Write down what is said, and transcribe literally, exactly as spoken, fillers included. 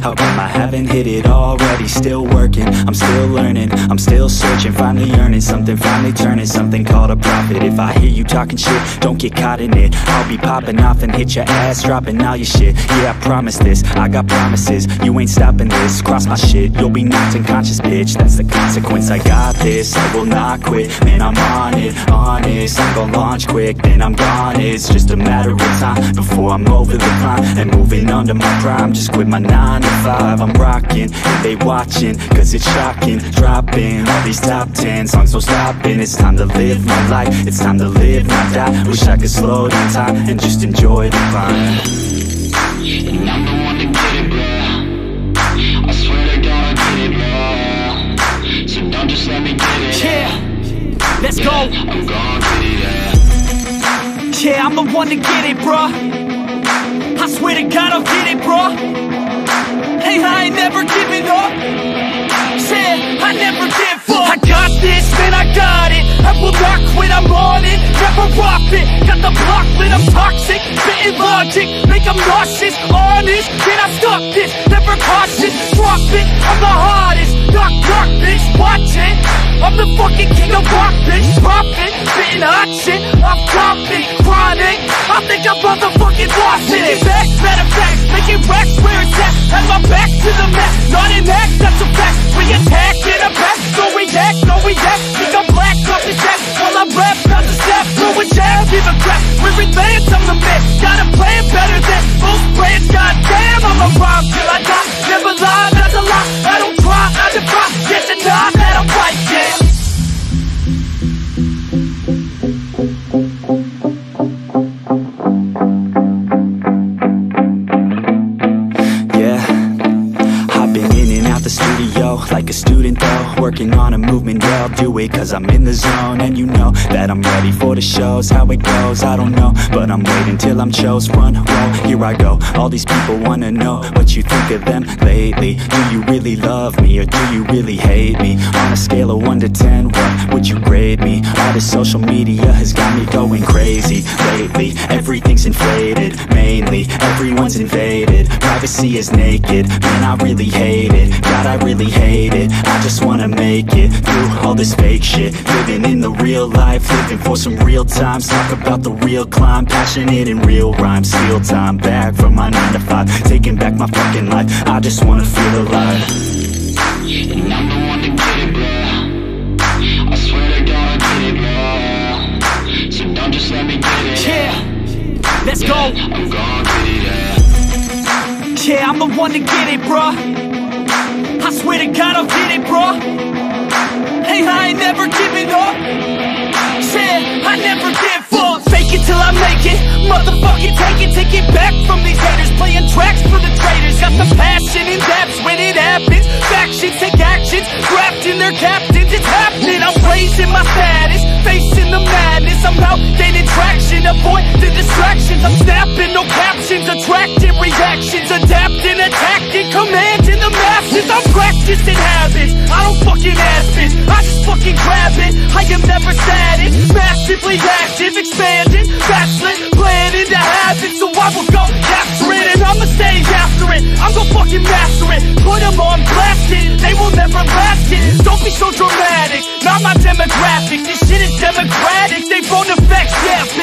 How come I haven't hit it already? Still working, I'm still learning, I'm still searching, finally earning something, finally turning something called a profit. If I hear you talking shit, don't get caught in it. I'll be popping off and hit your ass, dropping all your shit. Yeah, I promise this, I got promises, you ain't stopping this. Cross my shit, you'll be knocked unconscious, bitch. That's the consequence, I got this, I will not quit. Man, I'm on it, honest, I'm gon' launch quick, then I'm gone. It's just a matter of time before I'm over the climb and moving under my prime. Just quit my nine to five, I'm rocking, and they watching, cause it's shocking. Dropping all these top ten songs, no stopping. It's time to live my life, it's time to live, not die. Wish I could slow down time and just enjoy the climb. And I'm the one to get it, bro. I swear to God I'll get it, bro. So don't just let me get it. Yeah, let's yeah, go. I'm gon' get it, yeah. Yeah, I'm the one to get it, bro. I swear to God I'll get it, bro. Hey, I ain't never giving up. Yeah, I never give up. I got this, man, I got it. I will not quit, I'm on it. Never rock it. Got the block lit, I'm toxic. Spitting logic, make them nauseous. Honest, can I stop this? Never cautious, drop it. I'm the hardest. Knock, knock, bitch, watch it. I'm the fucking king of rock, bitch. Pop it, spitting hot shit. I'm topic, chronic. I think I'm motherfucking lost it. Making back, matter of fact, making racks where it's at. Had my back to the mat, not an act, that's a fact. We attack in a back, no react, no react. Think I'm black, off the jack. While I rap, not the snap, throw a jab, give a crap. We're advanced, I'm the man. Got a plan better than most brands. Goddamn, I'm a rhyme till I die. Never lie, that's a lie. I don't try, I defy. Get the nod that I'm right, yeah. Like a student though, working on a movement, yeah, I'll do it cause I'm in the zone. And you know that I'm ready for the shows. How it goes, I don't know, but I'm waiting till I'm chose. Front row, here I go. All these people wanna know what you think of them lately. Do you really love me or do you really hate me? On a scale of one to ten, what would you grade me? All this social media has got me going crazy lately. Everything's inflated, mainly everyone's invaded. Privacy is naked, man, I really hate it. God, I really hate it. I just wanna make it through all this fake shit. Living in the real life, living for some real times. Talk about the real climb, passionate in real rhymes. Steal time back from my nine to five, taking back my fucking life. I just wanna feel alive. And I'm the one to get it, bro. I swear to God I'll get it, bro. So don't just let me get it. Yeah, let's yeah, go. I'm gon' get it, yeah. Yeah, I'm the one to get it, bro. I swear to God I'll get it, bro. Hey, I ain't never giving up. Yeah, I never give up. Fake it till I make it. Motherfucking take it, take it back from these haters. Playing tracks for the traitors. Got the passion in depths when it happens. Factions take actions, drafting their captains. It's happening, I'm raising my status, facing the madness. I'm out gaining traction, avoid the distractions. I'm snapping, no captions, attracting reactions. Adapting, attacking, commanding the masses. I'm practicing habits, I don't fucking ask bitch, I just fucking grab it. I am never static, massively active, expanding, backslid, planning to have it. So I will go after it, and I'ma stay after it. I'm gonna fucking master it, put them on blast it. They will never last it, don't be so dramatic. Not my demographic, this shit is democratic. They phone effects, yeah,